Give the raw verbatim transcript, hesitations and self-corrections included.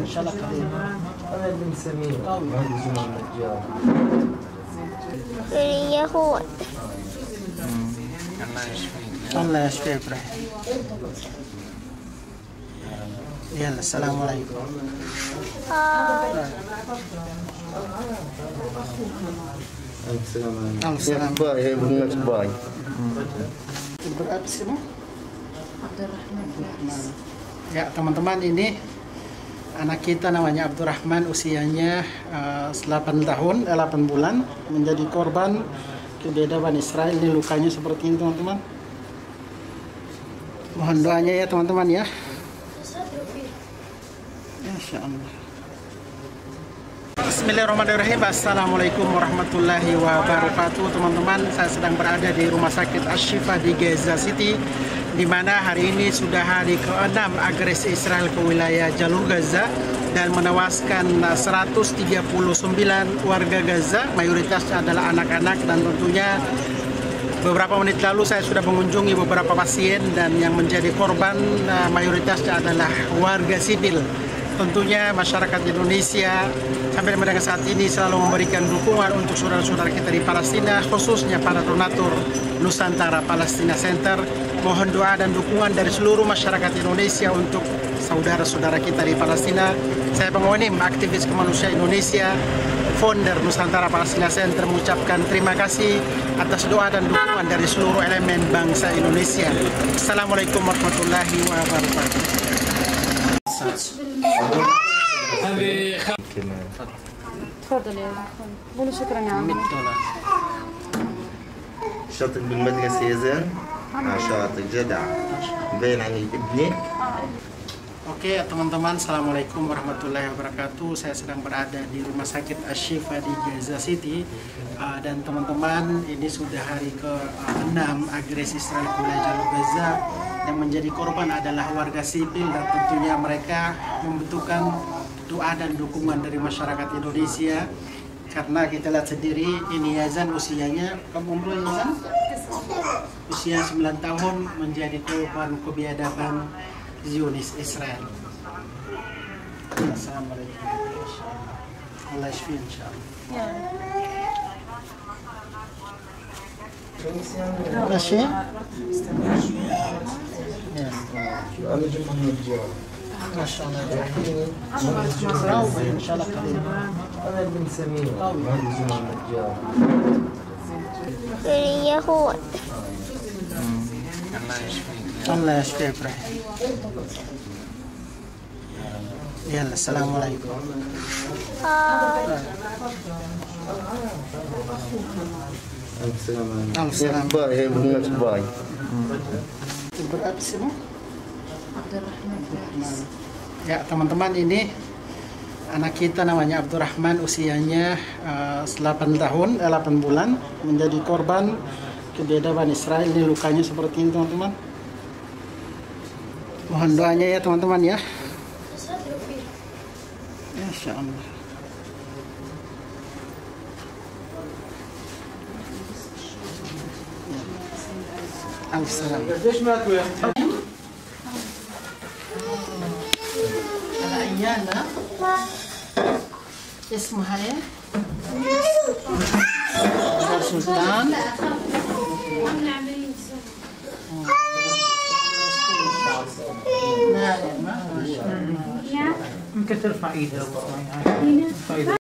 ان شاء الله قريب. انا بن سمير مهندس النجار. اليهود. الله يشفيك ابراهيم. يلا السلام عليكم. Assalamualaikum. Baik, saya benar baik. Berapa sih, Bang? Abdurrahman. Ya, teman-teman, ini anak kita namanya Abdurrahman, usianya uh, delapan tahun, eh, delapan bulan, menjadi korban kebiadaban Israel. Ini lukanya seperti ini, teman-teman. Mohon doanya ya, teman-teman ya. Insya Allah. Bismillahirrahmanirrahim. Assalamualaikum warahmatullahi wabarakatuh. Teman-teman, saya sedang berada di Rumah Sakit Ashifa di Gaza City, di mana hari ini sudah hari keenam agresi Israel ke wilayah jalur Gaza dan menewaskan seratus tiga puluh sembilan warga Gaza, mayoritasnya adalah anak-anak, dan tentunya beberapa menit lalu saya sudah mengunjungi beberapa pasien dan yang menjadi korban mayoritasnya adalah warga sipil. Tentunya masyarakat Indonesia sampai dengan saat ini selalu memberikan dukungan untuk saudara-saudara kita di Palestina, khususnya para donatur Nusantara Palestina Center. Mohon doa dan dukungan dari seluruh masyarakat Indonesia untuk saudara-saudara kita di Palestina. Saya pengonim aktivis kemanusiaan Indonesia, founder Nusantara Palestina Center, mengucapkan terima kasih atas doa dan dukungan dari seluruh elemen bangsa Indonesia. Assalamualaikum warahmatullahi wabarakatuh. تفضل يا اخوان قولوا شكرا يا عمي. شاطر بالمدرسة يا زين؟ شاطر جدع باين عن ابني. Oke teman-teman, Assalamualaikum warahmatullahi wabarakatuh. Saya sedang berada di Rumah Sakit Ashifa di Gaza City, uh, dan teman-teman, ini sudah hari ke enam agresi Israel ke wilayah jalur Gaza. Yang menjadi korban adalah warga sipil, dan tentunya mereka membutuhkan doa dan dukungan dari masyarakat Indonesia, karena kita lihat sendiri ini Yazan usianya, kamu umur Yazan? Usia sembilan tahun, menjadi korban kebiadaban Zionis Israel. Assalamualaikum. Allah yashfi insyaallah. ماشي؟ أنا جمع النجار. ما شاء الله. إن شاء الله قريب. أنا بن سمير مهندس النجار. اليهود. الله يشفي إبراهيم. يلا السلام عليكم. Assalamualaikum. Baik, saya benar baik. Berapa sih, Bang? Abdurrahman. Ya, teman-teman, ini anak kita namanya Abdurrahman, usianya uh, delapan tahun, eh, delapan bulan, menjadi korban kebiadaban Israel. Ini lukanya seperti ini, teman-teman. Mohon doanya ya, teman-teman ya. Insya Allah. Assalamualaikum. Ada Ayana. اسمها ايه؟ سلطان. ممكن ترفع ايدها